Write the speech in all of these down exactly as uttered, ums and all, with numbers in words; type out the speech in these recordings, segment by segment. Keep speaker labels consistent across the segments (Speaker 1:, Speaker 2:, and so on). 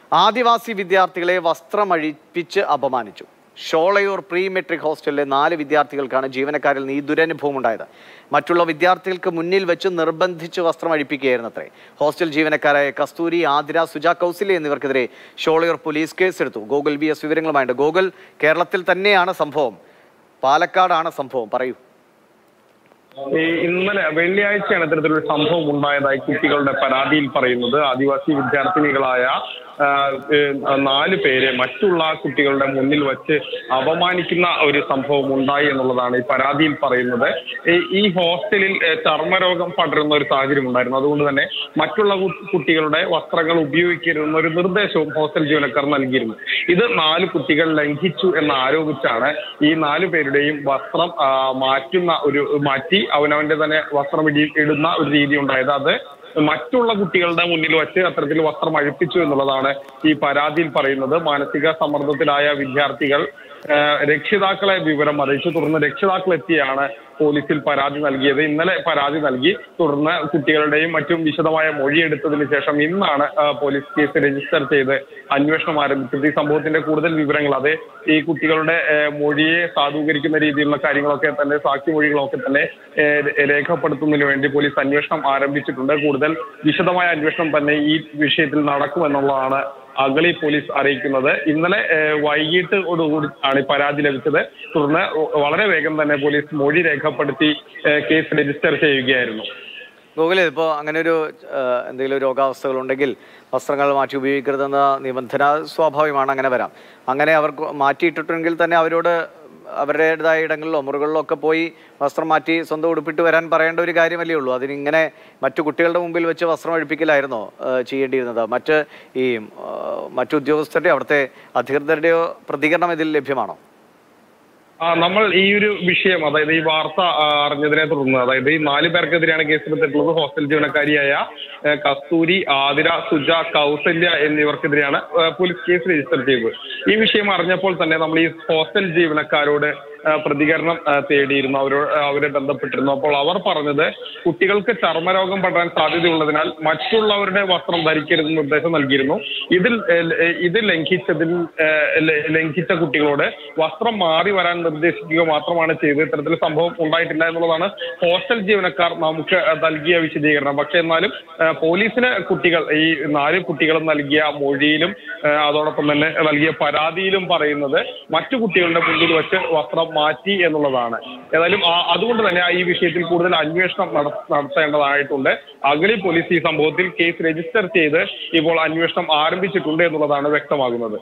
Speaker 1: ആദിവാസി വിദ്യാർത്ഥികളെ വസ്ത്രമഴിപ്പിച്ച് അപമാനിച്ചു. Sholayur pre metric ഹോസ്റ്റലിലെ നാല് വിദ്യാർത്ഥികൾക്കാണ് ജീവനക്കാരിൽ നിന്ന് ഈ ദുരനുഭവം ഉണ്ടായത്. മറ്റുള്ള വിദ്യാർത്ഥികൾക്ക് മുന്നിൽ വെച്ച് നിർബന്ധിച്ച് വസ്ത്രം അഴിപ്പിക്കുകയായിരുന്നു അത്രേ. ഹോസ്റ്റൽ ജീവനക്കാരായ കസ്തൂരി, ആതിര, സുജ, കൗസല്യ എന്നിവർക്കെതിരെ ഷോളയൂർ പോലീസ് കേസെടുത്തു. ഗോകുൽ വി എസ് വിവരങ്ങളുമായിട്ട്. ഗോകുൽ, കേരളത്തിൽ തന്നെയാണ് സംഭവം, പാലക്കാടാണ് സംഭവം, പറയൂ.
Speaker 2: ഇന്നലെ വെള്ളിയാഴ്ചയാണ് ഇത്തരത്തിലൊരു സംഭവം ഉണ്ടായതായി കുട്ടികളുടെ പരാതിയിൽ പറയുന്നത്. ആദിവാസി വിദ്യാർത്ഥിനികളായ നാല് പേരെ മറ്റുള്ള കുട്ടികളുടെ മുന്നിൽ വച്ച് അപമാനിക്കുന്ന ഒരു സംഭവം ഉണ്ടായി എന്നുള്ളതാണ് ഈ പരാതിയിൽ പറയുന്നത്. ഈ ഹോസ്റ്റലിൽ ചർമ്മരോഗം പടരുന്ന ഒരു സാഹചര്യം ഉണ്ടായിരുന്നു. അതുകൊണ്ട് തന്നെ മറ്റുള്ള കുട്ടികളുടെ വസ്ത്രങ്ങൾ ഉപയോഗിക്കരുതെന്ന ഒരു നിർദ്ദേശവും ഹോസ്റ്റൽ ജീവനക്കാർ നൽകിയിരുന്നു. ഇത് നാല് കുട്ടികൾ ലംഘിച്ചു എന്ന് ആരോപിച്ചാണ് ഈ നാലു പേരുടെയും വസ്ത്രം മാറ്റുന്ന ഒരു മാറ്റി അവനവന്റെ തന്നെ വസ്ത്രം ഇടുന്ന ഒരു രീതി ഉണ്ടായത്. അത് മറ്റുള്ള കുട്ടികളുടെ മുന്നിൽ വച്ച് അത്തരത്തിൽ വസ്ത്രം അഴിപ്പിച്ചു എന്നുള്ളതാണ് ഈ പരാതിയിൽ പറയുന്നത്. മാനസിക സമ്മർദ്ദത്തിലായ വിദ്യാർത്ഥികൾ രക്ഷിതാക്കളെ വിവരം അറിയിച്ചു. തുടർന്ന് രക്ഷിതാക്കൾ എത്തിയാണ് പോലീസിൽ പരാതി നൽകിയത്. ഇന്നലെ പരാതി നൽകി. തുടർന്ന് കുട്ടികളുടെയും മറ്റും വിശദമായ മൊഴിയെടുത്തതിന് ശേഷം ഇന്നാണ് പോലീസ് കേസ് രജിസ്റ്റർ ചെയ്ത് അന്വേഷണം ആരംഭിച്ചത്. ഈ സംഭവത്തിന്റെ കൂടുതൽ വിവരങ്ങൾ, അത് ഈ കുട്ടികളുടെ മൊഴിയെ സാധൂകരിക്കുന്ന രീതിയിലുള്ള കാര്യങ്ങളൊക്കെ തന്നെ, സാക്ഷിമൊഴികളൊക്കെ തന്നെ രേഖപ്പെടുത്തുന്നതിന് വേണ്ടി പോലീസ് അന്വേഷണം ആരംഭിച്ചിട്ടുണ്ട്. കൂടുതൽ വിശദമായ അന്വേഷണം തന്നെ ഈ വിഷയത്തിൽ നടക്കുമെന്നുള്ളതാണ് അഗളി പോലീസ് അറിയിക്കുന്നത്. ഇന്നലെ വൈകിട്ടോടുകൂടി ആണ് പരാതി ലഭിച്ചത്. തുടർന്ന് വളരെ വേഗം തന്നെ പോലീസ് മൊഴി രേഖപ്പെടുത്തി കേസ് രജിസ്റ്റർ ചെയ്യുകയായിരുന്നു.
Speaker 1: ഗോകുലെ, ഇപ്പോൾ അങ്ങനെ ഒരു എന്തെങ്കിലും രോഗാവസ്ഥകളുണ്ടെങ്കിൽ വസ്ത്രങ്ങൾ മാറ്റി ഉപയോഗിക്കരുതെന്ന നിബന്ധന സ്വാഭാവികമാണ്, അങ്ങനെ വരാം. അങ്ങനെ അവർ മാറ്റിയിട്ടിട്ടുണ്ടെങ്കിൽ തന്നെ അവരോട് അവരുടേതായ ഇടങ്ങളിലോ മുറികളിലോ ഒക്കെ പോയി വസ്ത്രം മാറ്റി സ്വന്തം ഉടുപ്പിട്ട് വരാൻ പറയേണ്ട ഒരു കാര്യമല്ലേ ഉള്ളൂ. അതിനിങ്ങനെ മറ്റു കുട്ടികളുടെ മുമ്പിൽ വെച്ച് വസ്ത്രം അഴിപ്പിക്കലായിരുന്നോ ചെയ്യേണ്ടിയിരുന്നത്? മറ്റ് ഈ മറ്റു ഉദ്യോഗസ്ഥരുടെയോ അവിടുത്തെ അധികൃതരുടെയോ പ്രതികരണം ഇതിൽ ലഭ്യമാണോ?
Speaker 2: ആ നമ്മൾ ഈ ഒരു വിഷയം, അതായത് ഈ വാർത്ത അറിഞ്ഞതിനെ തുടർന്ന്, അതായത് ഈ നാല് പേർക്കെതിരെയാണ് കേസെടുത്തിട്ടുള്ളത്. ഹോസ്റ്റൽ ജീവനക്കാരിയായ കസ്തൂരി, ആതിര, സുജ, കൗസല്യ എന്നിവർക്കെതിരെയാണ് പോലീസ് കേസ് രജിസ്റ്റർ ചെയ്തത്. ഈ വിഷയം അറിഞ്ഞപ്പോൾ തന്നെ നമ്മൾ ഈ ഹോസ്റ്റൽ ജീവനക്കാരോട് പ്രതികരണം തേടിയിരുന്നു, അവരോട് അവരെ ബന്ധപ്പെട്ടിരുന്നു. അപ്പോൾ അവർ പറഞ്ഞത് കുട്ടികൾക്ക് ചർമ്മരോഗം പടരാൻ സാധ്യതയുള്ളതിനാൽ മറ്റുള്ളവരുടെ വസ്ത്രം ധരിക്കരുതെന്ന് നിർദ്ദേശം നൽകിയിരുന്നു. ഇതിൽ ഇത് ലംഘിച്ചതിൽ ലംഘിച്ച കുട്ടികളോട് വസ്ത്രം മാറി വരാൻ നിർദ്ദേശിക്കുക മാത്രമാണ് ചെയ്തത്. ഇത്തരത്തിൽ സംഭവം ഉണ്ടായിട്ടില്ല എന്നുള്ളതാണ് ഹോസ്റ്റൽ ജീവനക്കാർ നമുക്ക് നൽകിയ വിശദീകരണം. പക്ഷെ എന്നാലും പോലീസിന് കുട്ടികൾ, ഈ നാല് കുട്ടികളും നൽകിയ മൊഴിയിലും അതോടൊപ്പം തന്നെ നൽകിയ പരാതിയിലും പറയുന്നത് മറ്റു കുട്ടികളുടെ മുന്നിൽ വെച്ച് വസ്ത്രം മാറ്റി എന്നുള്ളതാണ്. ഏതായാലും അതുകൊണ്ട് തന്നെ ഈ വിഷയത്തിൽ കൂടുതൽ അന്വേഷണം നടത്തേണ്ടതായിട്ടുണ്ട്. അഗളി പോലീസ് ഈ സംഭവത്തിൽ കേസ് രജിസ്റ്റർ ചെയ്ത് ഇപ്പോൾ അന്വേഷണം ആരംഭിച്ചിട്ടുണ്ട് എന്നുള്ളതാണ് വ്യക്തമാകുന്നത്.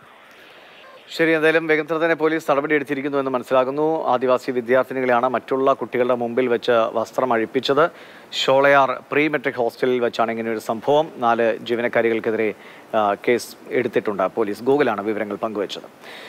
Speaker 1: ശരി, എന്തായാലും വേഗത്തിൽ തന്നെ പോലീസ് നടപടി എടുത്തിരിക്കുന്നു എന്ന് മനസ്സിലാകുന്നു. ആദിവാസി വിദ്യാർത്ഥിനികളെയാണ് മറ്റുള്ള കുട്ടികളുടെ മുമ്പിൽ വെച്ച് വസ്ത്രം അഴിപ്പിച്ചത്. ഷോളയാർ പ്രീ മെട്രിക് ഹോസ്റ്റലിൽ വെച്ചാണ് ഇങ്ങനെയൊരു സംഭവം. നാല് ജീവനക്കാരികൾക്കെതിരെ കേസ് എടുത്തിട്ടുണ്ട് പോലീസ്. ഗൂഗിളാണ് വിവരങ്ങൾ പങ്കുവച്ചത്.